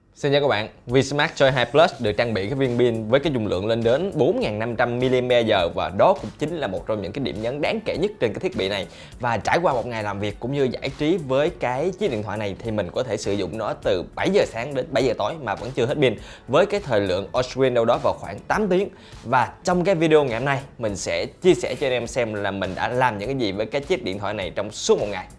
Xin chào các bạn, Vsmart Choice 2 Plus được trang bị cái viên pin với cái dung lượng lên đến 4500 mAh và đó cũng chính là một trong những cái điểm nhấn đáng kể nhất trên cái thiết bị này. Và trải qua một ngày làm việc cũng như giải trí với cái chiếc điện thoại này thì mình có thể sử dụng nó từ 7 giờ sáng đến 7 giờ tối mà vẫn chưa hết pin, với cái thời lượng on-screen đâu đó vào khoảng 8 tiếng. Và trong cái video ngày hôm nay mình sẽ chia sẻ cho anh em xem là mình đã làm những cái gì với cái chiếc điện thoại này trong suốt một ngày.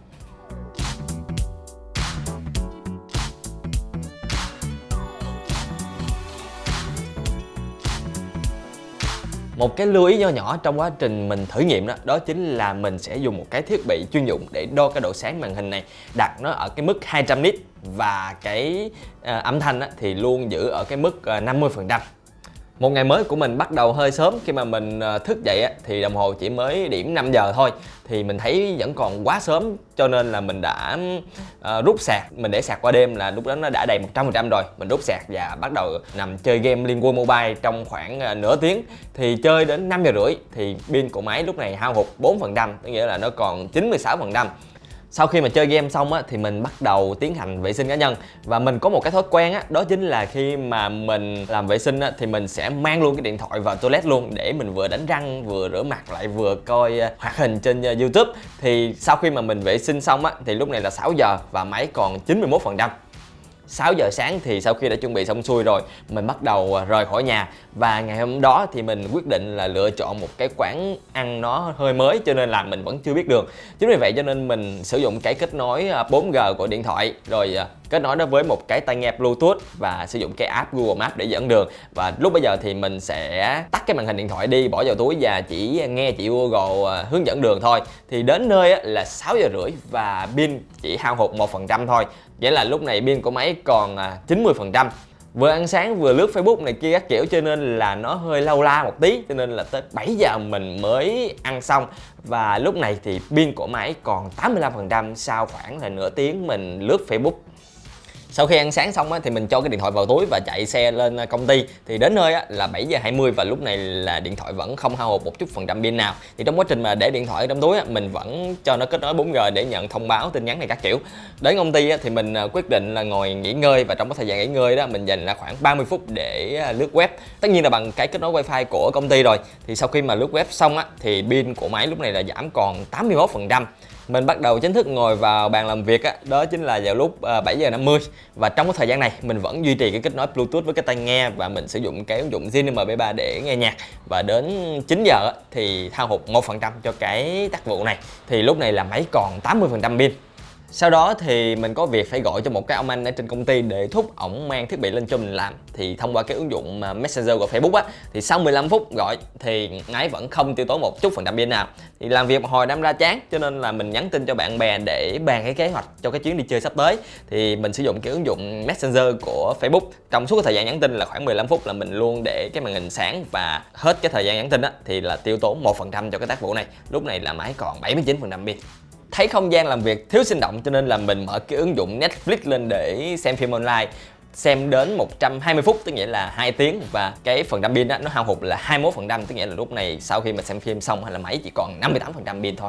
Một cái lưu ý nho nhỏ trong quá trình mình thử nghiệm đó chính là mình sẽ dùng một cái thiết bị chuyên dụng để đo cái độ sáng màn hình này, đặt nó ở cái mức 200 nit và cái âm thanh thì luôn giữ ở cái mức 50%. Một ngày mới của mình bắt đầu hơi sớm. Khi mà mình thức dậy thì đồng hồ chỉ mới điểm 5 giờ thôi, thì mình thấy vẫn còn quá sớm, cho nên là mình đã rút sạc. Mình để sạc qua đêm là lúc đó nó đã đầy 100% rồi. Mình rút sạc và bắt đầu nằm chơi game Liên Quân Mobile trong khoảng nửa tiếng. Thì chơi đến 5 giờ rưỡi thì pin của máy lúc này hao hụt 4%, tức nghĩa là nó còn 96%. Sau khi mà chơi game xong thì mình bắt đầu tiến hành vệ sinh cá nhân. Và mình có một cái thói quen đó chính là khi mà mình làm vệ sinh thì mình sẽ mang luôn cái điện thoại vào toilet luôn, để mình vừa đánh răng, vừa rửa mặt, lại vừa coi hoạt hình trên YouTube. Thì sau khi mà mình vệ sinh xong thì lúc này là 6 giờ và máy còn 91%. 6 giờ sáng thì sau khi đã chuẩn bị xong xuôi rồi, mình bắt đầu rời khỏi nhà. Và ngày hôm đó thì mình quyết định là lựa chọn một cái quán ăn nó hơi mới, cho nên là mình vẫn chưa biết đường. Chính vì vậy cho nên mình sử dụng cái kết nối 4G của điện thoại, rồi kết nối nó với một cái tai nghe Bluetooth và sử dụng cái app Google Maps để dẫn đường. Và lúc bây giờ thì mình sẽ tắt cái màn hình điện thoại đi, bỏ vào túi và chỉ nghe chị Google hướng dẫn đường thôi. Thì đến nơi là 6 giờ rưỡi và pin chỉ hao hụt 1% thôi. Vậy là lúc này pin của máy còn 90%. Vừa ăn sáng vừa lướt Facebook này kia các kiểu, cho nên là nó hơi lâu la một tí, cho nên là tới 7 giờ mình mới ăn xong. Và lúc này thì pin của máy còn 85% sau khoảng là nửa tiếng mình lướt Facebook. Sau khi ăn sáng xong thì mình cho cái điện thoại vào túi và chạy xe lên công ty. Thì đến nơi là 7 giờ 20 và lúc này là điện thoại vẫn không hao hụt một chút phần trăm pin nào. Thì trong quá trình mà để điện thoại ở trong túi mình vẫn cho nó kết nối 4G để nhận thông báo tin nhắn này các kiểu. Đến công ty thì mình quyết định là ngồi nghỉ ngơi, và trong cái thời gian nghỉ ngơi đó mình dành ra khoảng 30 phút để lướt web. Tất nhiên là bằng cái kết nối wifi của công ty rồi. Thì sau khi mà lướt web xong thì pin của máy lúc này là giảm còn 81%. Mình bắt đầu chính thức ngồi vào bàn làm việc đó chính là vào lúc 7 giờ 50. Và trong cái thời gian này mình vẫn duy trì cái kết nối Bluetooth với cái tai nghe, và mình sử dụng cái ứng dụng Zin MP3 để nghe nhạc. Và đến 9 giờ thì hao hụt 1% cho cái tác vụ này. Thì lúc này là máy còn 80% pin. Sau đó thì mình có việc phải gọi cho một cái ông anh ở trên công ty để thúc ổng mang thiết bị lên cho mình làm. Thì thông qua cái ứng dụng Messenger của Facebook thì sau 15 phút gọi thì máy vẫn không tiêu tốn một chút phần trăm pin nào. Thì làm việc một hồi đâm ra chán, cho nên là mình nhắn tin cho bạn bè để bàn cái kế hoạch cho cái chuyến đi chơi sắp tới. Thì mình sử dụng cái ứng dụng Messenger của Facebook. Trong suốt cái thời gian nhắn tin là khoảng 15 phút là mình luôn để cái màn hình sáng, và hết cái thời gian nhắn tin thì là tiêu tốn 1% cho cái tác vụ này. Lúc này là máy còn 79% pin. Thấy không gian làm việc thiếu sinh động cho nên là mình mở cái ứng dụng Netflix lên để xem phim online. Xem đến 120 phút, tức nghĩa là 2 tiếng, và cái phần trăm pin nó hao hụt là 21%, tức nghĩa là lúc này sau khi mà xem phim xong hay là máy chỉ còn 58% pin thôi.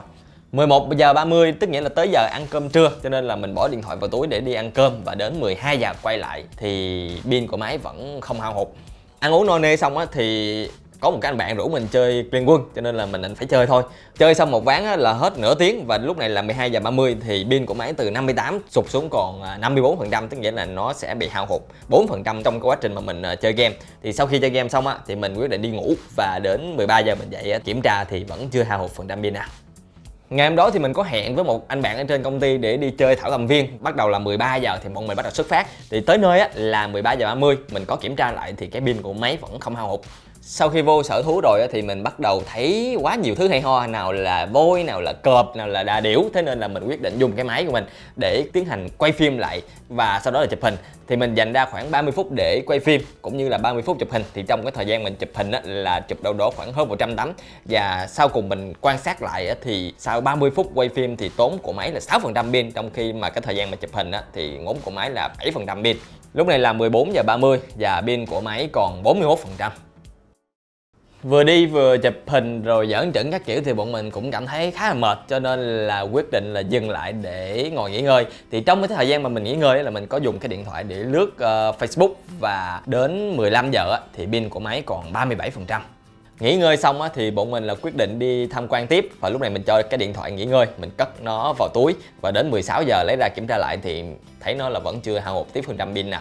11 giờ 30 tức nghĩa là tới giờ ăn cơm trưa, cho nên là mình bỏ điện thoại vào túi để đi ăn cơm, và đến 12 giờ quay lại thì pin của máy vẫn không hao hụt. Ăn uống no nê xong thì có một cái anh bạn rủ mình chơi Liên Quân, cho nên là mình phải chơi thôi. Chơi xong một ván là hết nửa tiếng, và lúc này là 12 giờ 30 thì pin của máy từ 58 sụt xuống còn 54%, tức nghĩa là nó sẽ bị hao hụt 4% trong cái quá trình mà mình chơi game. Thì sau khi chơi game xong thì mình quyết định đi ngủ, và đến 13 giờ mình dậy kiểm tra thì vẫn chưa hao hụt phần trăm pin nào. Ngày hôm đó thì mình có hẹn với một anh bạn ở trên công ty để đi chơi Thảo Cầm Viên. Bắt đầu là 13 giờ thì bọn mình bắt đầu xuất phát. Thì tới nơi là 13 giờ 30, mình có kiểm tra lại thì cái pin của máy vẫn không hao hụt. Sau khi vô sở thú rồi thì mình bắt đầu thấy quá nhiều thứ hay ho, nào là voi, nào là cọp, nào là đà điểu. Thế nên là mình quyết định dùng cái máy của mình để tiến hành quay phim lại và sau đó là chụp hình. Thì mình dành ra khoảng 30 phút để quay phim cũng như là 30 phút chụp hình. Thì trong cái thời gian mình chụp hình là chụp đâu đó khoảng hơn 100 tấm. Và sau cùng mình quan sát lại thì sau 30 phút quay phim thì tốn của máy là 6% pin, trong khi mà cái thời gian mà chụp hình thì ngốn của máy là 7% pin. Lúc này là 14 giờ 30 và pin của máy còn 41%. Vừa đi vừa chụp hình rồi giỡn chững các kiểu thì bọn mình cũng cảm thấy khá là mệt, cho nên là quyết định là dừng lại để ngồi nghỉ ngơi. Thì trong cái thời gian mà mình nghỉ ngơi là mình có dùng cái điện thoại để lướt Facebook, và đến 15 giờ thì pin của máy còn 37%. Nghỉ ngơi xong thì bọn mình là quyết định đi tham quan tiếp, và lúc này mình cho cái điện thoại nghỉ ngơi, mình cất nó vào túi, và đến 16 giờ lấy ra kiểm tra lại thì thấy nó là vẫn chưa hao một tí phần trăm pin nào.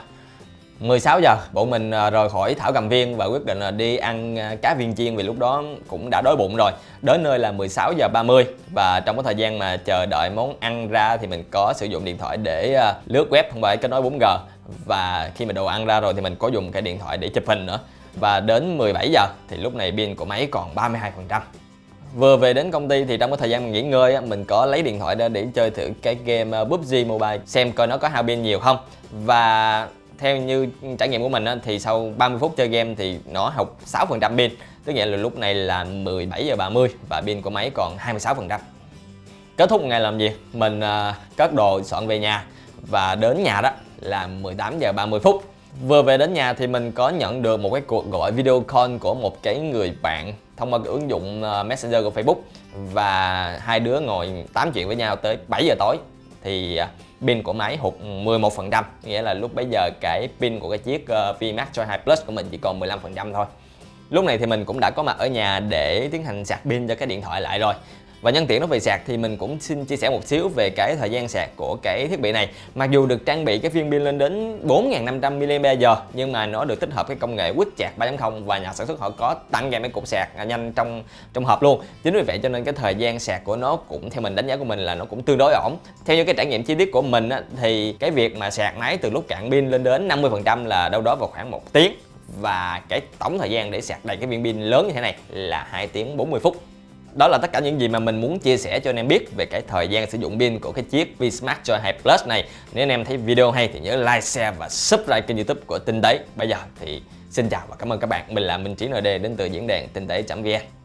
16 giờ bọn mình rời khỏi Thảo Cầm Viên và quyết định là đi ăn cá viên chiên, vì lúc đó cũng đã đói bụng rồi. Đến nơi là 16 giờ 30, và trong cái thời gian mà chờ đợi món ăn ra thì mình có sử dụng điện thoại để lướt web thông qua kết nối 4G. Và khi mà đồ ăn ra rồi thì mình có dùng cái điện thoại để chụp hình nữa. Và đến 17 giờ thì lúc này pin của máy còn 32%. Vừa về đến công ty thì trong cái thời gian mình nghỉ ngơi mình có lấy điện thoại ra để chơi thử cái game PUBG Mobile, xem coi nó có hao pin nhiều không. Và theo như trải nghiệm của mình thì sau 30 phút chơi game thì nó học 6% pin, tức nghĩa là lúc này là 17 giờ 30 và pin của máy còn 26%. Kết thúc một ngày làm việc, mình cất đồ soạn về nhà, và đến nhà đó là 18 giờ 30 phút. Vừa về đến nhà thì mình có nhận được một cái cuộc gọi video call của một cái người bạn thông qua cái ứng dụng Messenger của Facebook, và hai đứa ngồi tám chuyện với nhau tới 7 giờ tối thì pin của máy hụt 11%, nghĩa là lúc bấy giờ cái pin của cái chiếc VMAX Joy 2 Plus của mình chỉ còn 15% thôi. Lúc này thì mình cũng đã có mặt ở nhà để tiến hành sạc pin cho cái điện thoại lại rồi. Và nhân tiện nói về sạc thì mình cũng xin chia sẻ một xíu về cái thời gian sạc của cái thiết bị này. Mặc dù được trang bị cái viên pin lên đến 4500 mAh, nhưng mà nó được tích hợp cái công nghệ Quick Charge 3.0 và nhà sản xuất họ có tặng kèm cái cục sạc nhanh trong hộp luôn. Chính vì vậy cho nên cái thời gian sạc của nó cũng, theo mình đánh giá của mình, là nó cũng tương đối ổn. Theo như cái trải nghiệm chi tiết của mình thì cái việc mà sạc máy từ lúc cạn pin lên đến 50% là đâu đó vào khoảng 1 tiếng. Và cái tổng thời gian để sạc đầy cái viên pin lớn như thế này là 2 tiếng 40 phút. Đó là tất cả những gì mà mình muốn chia sẻ cho anh em biết về cái thời gian sử dụng pin của cái chiếc VSMAX Joy 2 Plus này. Nếu anh em thấy video hay thì nhớ like, share và subscribe kênh YouTube của Tinh Tế. Bây giờ thì xin chào và cảm ơn các bạn. Mình là Minh Trí ND đến từ diễn đàn tinh tế.vn.